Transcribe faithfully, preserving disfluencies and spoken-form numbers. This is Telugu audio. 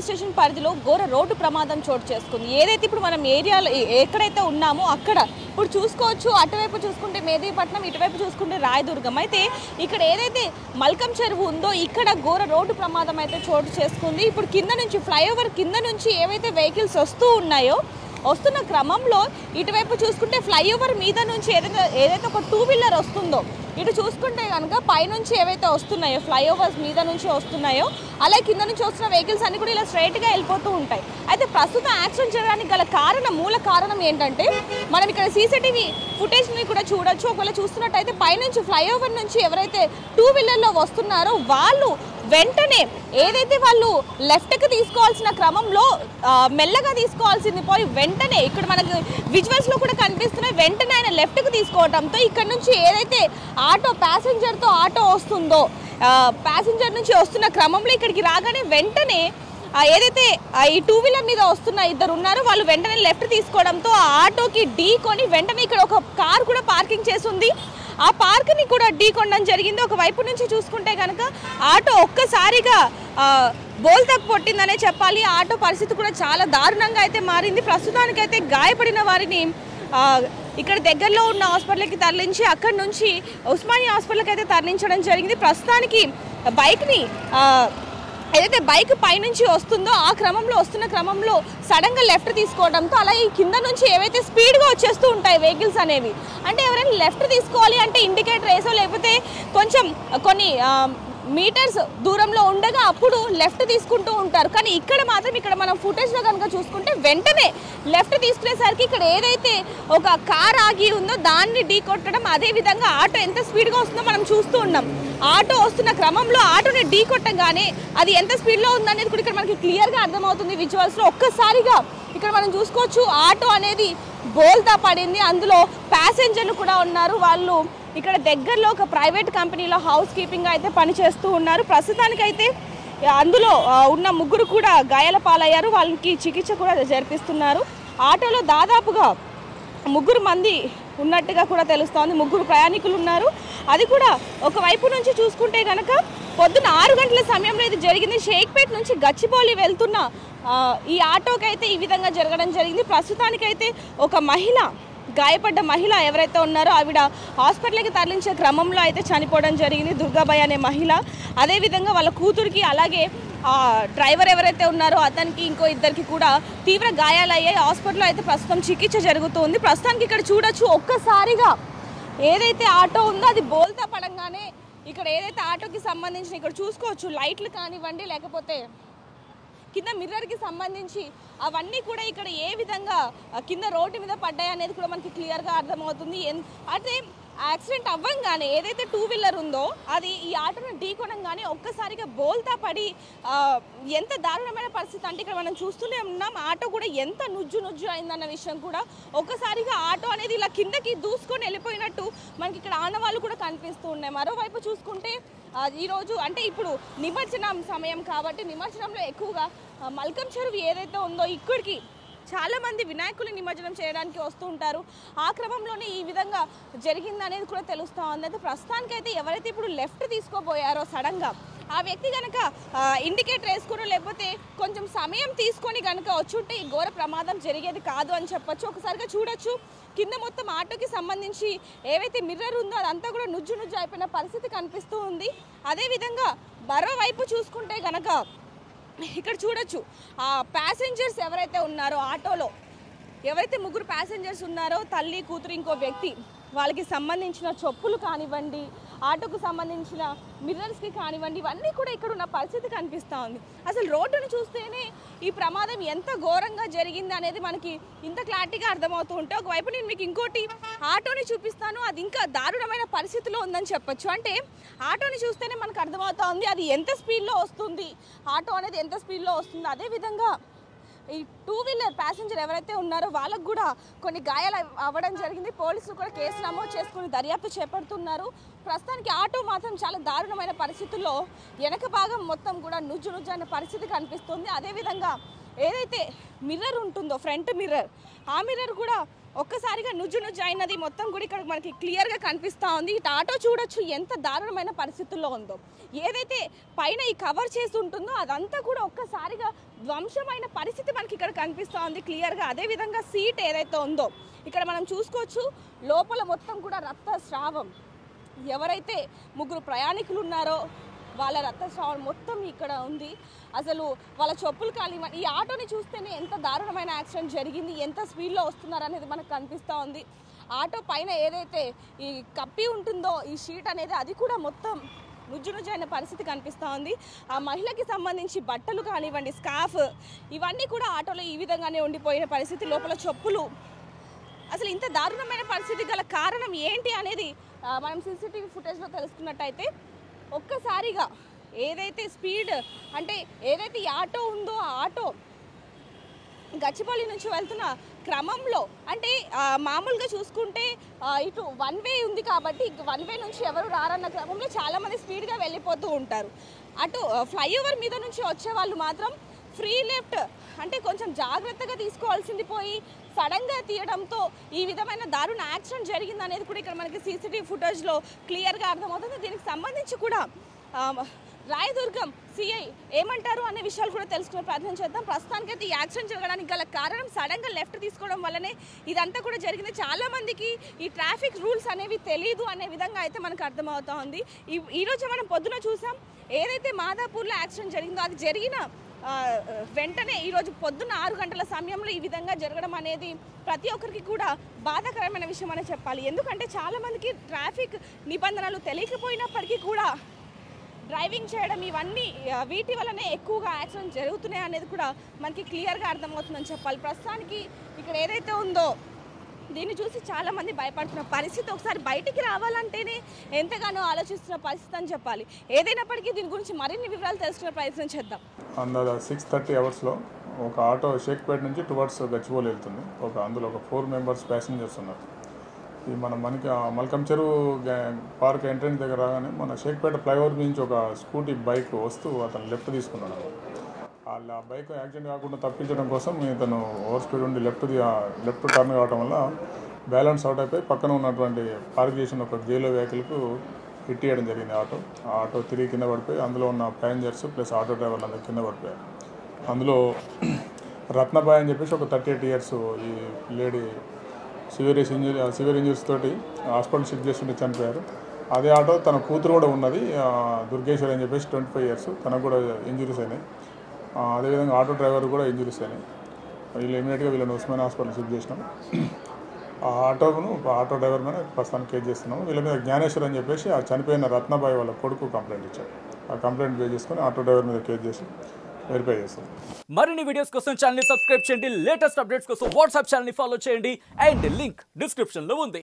పోలీస్ స్టేషన్ పరిధిలో ఘోర రోడ్డు ప్రమాదం చోటు చేసుకుంది. ఏదైతే ఇప్పుడు మనం ఏరియాలో ఎక్కడైతే ఉన్నామో అక్కడ ఇప్పుడు చూసుకోవచ్చు. అటువైపు చూసుకుంటే మేదీపట్నం, ఇటువైపు చూసుకుంటే రాయదుర్గం. అయితే ఇక్కడ ఏదైతే మల్కం చెరువు ఉందో ఇక్కడ ఘోర రోడ్డు ప్రమాదం అయితే చోటు చేసుకుంది. ఇప్పుడు కింద నుంచి ఫ్లైఓవర్ కింద నుంచి ఏవైతే వెహికల్స్ వస్తూ ఉన్నాయో వస్తున్న క్రమంలో ఇటువైపు చూసుకుంటే ఫ్లైఓవర్ మీద నుంచి ఏదైతే ఏదైతే ఒక టూ వీలర్ వస్తుందో ఇటు చూసుకుంటే కనుక పైనుంచి ఏవైతే వస్తున్నాయో ఫ్లైఓవర్స్ మీద నుంచి వస్తున్నాయో అలాగే కింద నుంచి వస్తున్న వెహికల్స్ అన్ని కూడా ఇలా స్ట్రైట్గా వెళ్ళిపోతూ ఉంటాయి. అయితే ప్రస్తుతం యాక్సిడెంట్ చేయడానికి గల కారణం మూల కారణం ఏంటంటే మనం ఇక్కడ సీసీటీవీ ఫుటేజ్ని కూడా చూడొచ్చు. ఒకవేళ చూస్తున్నట్టయితే పైనుంచి ఫ్లైఓవర్ నుంచి ఎవరైతే టూ వీలర్లో వస్తున్నారో వాళ్ళు వెంటనే ఏదైతే వాళ్ళు లెఫ్ట్కి తీసుకోవాల్సిన క్రమంలో మెల్లగా తీసుకోవాల్సింది పోయి వెంటనే ఇక్కడ మనకు విజువల్స్లో కూడా కనిపిస్తున్నాయి. వెంటనే ఆయన లెఫ్ట్కి తీసుకోవడంతో ఇక్కడ నుంచి ఏదైతే ఆటో ప్యాసింజర్తో ఆటో వస్తుందో ప్యాసింజర్ నుంచి వస్తున్న క్రమంలో ఇక్కడికి రాగానే వెంటనే ఏదైతే ఈ టూ వీలర్ మీద వస్తున్న ఇద్దరు ఉన్నారో వాళ్ళు వెంటనే లెఫ్ట్ తీసుకోవడంతో ఆ ఆటోకి ఢీ కొని వెంటనే ఇక్కడ ఒక కార్ కూడా పార్కింగ్ చేసి ఉంది. ఆ పార్క్ని కూడా ఢీ కొనడం జరిగింది. ఒకవైపు నుంచి చూసుకుంటే కనుక ఆటో ఒక్కసారిగా బోల్తాకు పొట్టిందనే చెప్పాలి. ఆటో పరిస్థితి కూడా చాలా దారుణంగా అయితే మారింది. ప్రస్తుతానికైతే గాయపడిన వారిని ఇక్కడ దగ్గరలో ఉన్న హాస్పిటల్కి తరలించి అక్కడి నుంచి ఉస్మానియా హాస్పిటల్కి అయితే తరలించడం జరిగింది. ప్రస్తుతానికి బైక్ని ఏదైతే బైక్ పైనుంచి వస్తుందో ఆ క్రమంలో వస్తున్న క్రమంలో సడన్గా లెఫ్ట్ తీసుకోవడంతో అలాగే కింద నుంచి ఏవైతే స్పీడ్గా వచ్చేస్తూ ఉంటాయి వెహికల్స్ అనేవి అంటే ఎవరైనా లెఫ్ట్ తీసుకోవాలి అంటే ఇండికేటర్ వేసో లేకపోతే కొంచెం కొన్ని మీటర్స్ దూరంలో ఉండగా అప్పుడు లెఫ్ట్ తీసుకుంటూ ఉంటారు. కానీ ఇక్కడ మాత్రం ఇక్కడ మనం ఫుటేజ్లో కనుక చూసుకుంటే వెంటనే లెఫ్ట్ తీసుకునేసరికి ఇక్కడ ఏదైతే ఒక కార్ ఆగి ఉందో దాన్ని ఢీ కొట్టడం, అదేవిధంగా ఆటో ఎంత స్పీడ్గా వస్తుందో మనం చూస్తూ ఉన్నాం. ఆటో వస్తున్న క్రమంలో ఆటోని ఢీ కొట్టగానే అది ఎంత స్పీడ్లో ఉందనేది కూడా ఇక్కడ మనకి క్లియర్గా అర్థమవుతుంది విజువల్స్లో. ఒక్కసారిగా ఇక్కడ మనం చూసుకోవచ్చు ఆటో అనేది బోల్తా పడింది. అందులో ప్యాసింజర్లు కూడా ఉన్నారు. వాళ్ళు ఇక్కడ దగ్గరలో ఒక ప్రైవేట్ కంపెనీలో హౌస్ కీపింగ్ అయితే పనిచేస్తూ ఉన్నారు. ప్రస్తుతానికైతే అందులో ఉన్న ముగ్గురు కూడా గాయాల పాలయ్యారు. వాళ్ళకి చికిత్స కూడా జరిపిస్తున్నారు. ఆటోలో దాదాపుగా ముగ్గురు మంది ఉన్నట్టుగా కూడా తెలుస్తోంది. ముగ్గురు ప్రయాణికులు ఉన్నారు. అది కూడా ఒకవైపు నుంచి చూసుకుంటే కనుక పొద్దున్న ఆరు గంటల సమయంలో ఇది జరిగింది. షేక్పేట్ నుంచి గచ్చిబౌలి వెళ్తున్న ఈ ఆటోకైతే ఈ విధంగా జరగడం జరిగింది. ప్రస్తుతానికైతే ఒక మహిళ గాయపడ్డ మహిళ ఎవరైతే ఉన్నారో ఆవిడ హాస్పిటల్కి తరలించే క్రమంలో అయితే చనిపోవడం జరిగింది. దుర్గాబాయి అనే మహిళ. అదేవిధంగా వాళ్ళ కూతురికి అలాగే డ్రైవర్ ఎవరైతే ఉన్నారో అతనికి ఇంకో ఇద్దరికి కూడా తీవ్ర గాయాలయ్యాయి. హాస్పిటల్లో అయితే ప్రస్తుతం చికిత్స జరుగుతుంది. ప్రస్తుతానికి ఇక్కడ చూడొచ్చు ఒక్కసారిగా ఏదైతే ఆటో ఉందో అది బోల్తా పడంగానే ఇక్కడ ఏదైతే ఆటోకి సంబంధించిన ఇక్కడ చూసుకోవచ్చు లైట్లు కానివ్వండి లేకపోతే కింద మిర్రర్కి సంబంధించి అవన్నీ కూడా ఇక్కడ ఏ విధంగా కింద రోడ్డు మీద పడ్డాయి అనేది కూడా మనకి క్లియర్గా అర్థమవుతుంది. అయితే యాక్సిడెంట్ అవ్వంగానే ఏదైతే టూ వీలర్ ఉందో అది ఈ ఆటోను ఢీ కొనంగానే ఒక్కసారిగా బోల్తా పడి ఎంత దారుణమైన పరిస్థితి అంటే ఇక్కడ మనం చూస్తూనే ఉన్నాం. ఆటో కూడా ఎంత నుజ్జు నుజ్జు అయిందన్న విషయం కూడా ఒక్కసారిగా ఆటో అనేది ఇలా కిందకి దూసుకొని వెళ్ళిపోయినట్టు మనకి ఇక్కడ ఆనవాళ్ళు కూడా కనిపిస్తూ ఉన్నాయి. మరోవైపు చూసుకుంటే ఈరోజు అంటే ఇప్పుడు నిమజ్జనం సమయం కాబట్టి నిమజ్జనంలో ఎక్కువగా మల్కం చెరువు ఏదైతే ఉందో ఇక్కడికి చాలామంది వినాయకులు నిమజ్జనం చేయడానికి వస్తూ ఉంటారు. ఆ క్రమంలోనే ఈ విధంగా జరిగిందనేది కూడా తెలుస్తూ ఉంది. అయితే ప్రస్తుతానికైతే ఎవరైతే ఇప్పుడు లెఫ్ట్ తీసుకోబోయారో సడన్గా ఆ వ్యక్తి కనుక ఇండికేటర్ వేసుకుని లేకపోతే కొంచెం సమయం తీసుకొని కనుక వచ్చుంటే ఈ ఘోర ప్రమాదం జరిగేది కాదు అని చెప్పొచ్చు. ఒకసారిగా చూడొచ్చు కింద మొత్తం ఆటోకి సంబంధించి ఏవైతే మిర్రర్ ఉందో అదంతా కూడా నుజ్జు నుజ్జు అయిపోయిన పరిస్థితి కనిపిస్తూ ఉంది. అదేవిధంగా మరోవైపు చూసుకుంటే కనుక ఇక్కడ చూడొచ్చు ఆ ప్యాసింజర్స్ ఎవరైతే ఉన్నారో ఆటోలో ఎవరైతే ముగ్గురు ప్యాసింజర్స్ ఉన్నారో తల్లి కూతురు ఇంకో వ్యక్తి వాళ్ళకి సంబంధించిన చెప్పులు కానివ్వండి ఆటోకు సంబంధించిన మిర్రర్స్కి కానివ్వండి ఇవన్నీ కూడా ఇక్కడ ఉన్న పరిస్థితి కనిపిస్తూ ఉంది. అసలు రోడ్డును చూస్తేనే ఈ ప్రమాదం ఎంత ఘోరంగా జరిగింది అనేది మనకి ఇంత క్లారిటీగా అర్థమవుతూ ఉంటే ఒకవైపు నేను మీకు ఇంకోటి ఆటోని చూపిస్తాను. అది ఇంకా దారుణమైన పరిస్థితిలో ఉందని చెప్పొచ్చు. అంటే ఆటోని చూస్తేనే మనకు అర్థమవుతా ఉంది అది ఎంత స్పీడ్లో వస్తుంది, ఆటో అనేది ఎంత స్పీడ్లో వస్తుంది. అదేవిధంగా ఈ టూ వీలర్ ప్యాసింజర్ ఎవరైతే ఉన్నారో వాళ్ళకు కూడా కొన్ని గాయాలు అవ్వడం జరిగింది. పోలీసులు కూడా కేసు నమోదు చేసుకుని దర్యాప్తు చేపడుతున్నారు. ప్రస్తుతానికి ఆటో మాత్రం చాలా దారుణమైన పరిస్థితుల్లో వెనక భాగం మొత్తం కూడా నుజ్జు నుజ్జు అనే పరిస్థితి కనిపిస్తుంది. అదేవిధంగా ఏదైతే మిర్రర్ ఉంటుందో ఫ్రంట్ మిర్రర్, ఆ మిర్రర్ కూడా ఒక్కసారిగా నుజ్జు నుజ్జు అయినది మొత్తం కూడా ఇక్కడ మనకి క్లియర్గా కనిపిస్తూ ఉంది. ఇటు ఆటో చూడొచ్చు ఎంత దారుణమైన పరిస్థితుల్లో ఉందో. ఏదైతే పైన ఈ కవర్ చేసి ఉంటుందో అదంతా కూడా ఒక్కసారిగా ధ్వంసమైన పరిస్థితి మనకి ఇక్కడ కనిపిస్తూ ఉంది క్లియర్గా. అదేవిధంగా సీట్ ఏదైతే ఉందో ఇక్కడ మనం చూసుకోవచ్చు, లోపల మొత్తం కూడా రక్తస్రావం. ఎవరైతే ముగ్గురు ప్రయాణికులు ఉన్నారో వాళ్ళ రక్తస్రావం మొత్తం ఇక్కడ ఉంది. అసలు వాళ్ళ చెప్పులు కానీ ఈ ఆటోని చూస్తేనే ఎంత దారుణమైన యాక్సిడెంట్ జరిగింది, ఎంత స్పీడ్లో వస్తున్నారు అనేది మనకు కనిపిస్తూ ఉంది. ఆటో పైన ఏదైతే ఈ కప్పి ఉంటుందో ఈ షీట్ అనేది అది కూడా మొత్తం నుజ్జు నుజ్జు అయిన పరిస్థితి కనిపిస్తూ ఉంది. ఆ మహిళకి సంబంధించి బట్టలు కానివ్వండి, స్కార్ఫ్, ఇవన్నీ కూడా ఆటోలో ఈ విధంగానే ఉండిపోయిన పరిస్థితి. లోపల చెప్పులు. అసలు ఇంత దారుణమైన పరిస్థితి గల కారణం ఏంటి అనేది మనం సీసీటీవీ ఫుటేజ్లో తెలుసుకున్నట్టయితే ఒక్కసారిగా ఏదైతే స్పీడ్ అంటే ఏదైతే ఈ ఆటో ఉందో ఆ ఆటో గచ్చిబౌలి నుంచి వెళ్తున్న క్రమంలో అంటే మామూలుగా చూసుకుంటే ఇటు వన్ వే ఉంది కాబట్టి వన్ వే నుంచి ఎవరు రారన్న క్రమంలో చాలామంది స్పీడ్గా వెళ్ళిపోతూ ఉంటారు. అటు ఫ్లైఓవర్ మీద నుంచి వచ్చే వాళ్ళు మాత్రం ఫ్రీ లెఫ్ట్ అంటే కొంచెం జాగ్రత్తగా తీసుకోవాల్సింది పోయి సడన్గా తీయడంతో ఈ విధమైన దారుణ యాక్సిడెంట్ జరిగింది అనేది కూడా ఇక్కడ మనకి సీసీటీవీ ఫుటేజ్లో క్లియర్గా అర్థమవుతుంది. దీనికి సంబంధించి కూడా రాయదుర్గం సిఐ ఏమంటారు అనే విషయాలు కూడా తెలుసుకునే ప్రయత్నం చేద్దాం. ప్రస్తుతానికైతే ఈ యాక్సిడెంట్ జరగడానికి గల కారణం సడన్గా లెఫ్ట్ తీసుకోవడం వల్లనే ఇదంతా కూడా జరిగింది. చాలామందికి ఈ ట్రాఫిక్ రూల్స్ అనేవి తెలియదు అనే విధంగా అయితే మనకు అర్థమవుతా ఉంది. ఈ ఈరోజు మనం పొద్దున చూసాం ఏదైతే మాదాపూర్లో యాక్సిడెంట్ జరిగిందో అది జరిగిన వెంటనే ఈరోజు పొద్దున్న ఆరు గంటల సమయంలో ఈ విధంగా జరగడం అనేది ప్రతి ఒక్కరికి కూడా బాధాకరమైన విషయం అనే చెప్పాలి. ఎందుకంటే చాలామందికి ట్రాఫిక్ నిబంధనలు తెలియకపోయినప్పటికీ కూడా డ్రైవింగ్ చేయడం ఇవన్నీ వీటి వల్లనే ఎక్కువగా యాక్సిడెంట్ జరుగుతున్నాయి అనేది కూడా మనకి క్లియర్గా అర్థమవుతుందని చెప్పాలి. ప్రస్తుతానికి ఇక్కడ ఏదైతే ఉందో దీన్ని చూసి చాలామంది భయపడుతున్న పరిస్థితి. ఒకసారి బయటికి రావాలంటేనే ఎంతగానో ఆలోచిస్తున్న పరిస్థితి అని చెప్పాలి. ఏదైనప్పటికీ దీని గురించి మరిన్ని వివరాలు తెలుసుకునే ప్రయత్నం చేద్దాం. అందాజ సిక్స్ థర్టీ అవర్స్లో ఒక ఆటో షేక్పేట నుంచి టువర్డ్స్ గచ్చిబౌలి వెళ్తుంది. ఒక అందులో ఒక ఫోర్ మెంబర్స్ ప్యాసింజర్స్ ఉన్నారు. ఈ మన మనకి మల్కం చెరువు పార్క్ ఎంట్రెన్స్ దగ్గర రాగానే మన షేక్పేట ఫ్లైఓవర్ నుంచి ఒక స్కూటీ బైక్ వస్తూ అతను లెఫ్ట్ తీసుకున్నాడు. వాళ్ళ బైక్ యాక్సిడెంట్ కాకుండా తప్పించడం కోసం ఇతను ఓవర్ స్పీడ్ ఉండి లెఫ్ట్ లెఫ్ట్ టర్న్ కావడం వల్ల బ్యాలెన్స్ అవుట్ అయిపోయి పక్కన ఉన్నటువంటి పార్క్ చేసిన ఒక జైలో వెహికల్కు హిట్ చేయడం జరిగింది. ఆటో ఆ ఆటో తిరిగి కింద పడిపోయి అందులో ఉన్న ప్యాసింజర్స్ ప్లస్ ఆటో డ్రైవర్లు అందరూ కింద పడిపోయారు. అందులో రత్నబాయ్ అని చెప్పేసి ఒక థర్టీ ఎయిట్ ఇయర్స్ ఈ lady severe injury severe injuries తోటి హాస్పిటల్ షిఫ్ట్ చేస్తుంటే చనిపోయారు. అదే ఆటో తన కూతురు కూడా ఉన్నది దుర్గేశ్వరి అని చెప్పేసి ట్వంటీ ఫైవ్ ఇయర్స్ తనకు కూడా ఇంజరీస్ అయినాయి. అదేవిధంగా ఆటో డ్రైవర్ కూడా ఇంజరీస్ అయినాయి. వీళ్ళు ఇమీడియట్గా వీళ్ళని ఉస్మాన్ హాస్పిటల్ షిఫ్ట్ చేసినాం. ఆ ఆటోను ఆటో డ్రైవర్ మీద ప్రస్తుతానికి కేసు చేస్తున్నాము. వీళ్ళ మీద జ్ఞానేశ్వర్ అని చెప్పేసి ఆ చనిపోయిన రత్నబాయి వాళ్ళ కొడుకు కంప్లైంట్ ఇచ్చారు. ఆ కంప్లైంట్ బేస్ చేసుకొని ఆటో డ్రైవర్ మీద కేసు చేసి వెరిఫై చేస్తాం. మరిన్ని వీడియోస్ కోసం ఛానల్ ని సబ్స్క్రైబ్ చేయండి. లేటెస్ట్ అప్డేట్స్ కోసం వాట్సాప్ ఛానల్ ని ఫాలో చేయండి. అండ్ లింక్ డిస్క్రిప్షన్ లో ఉంది.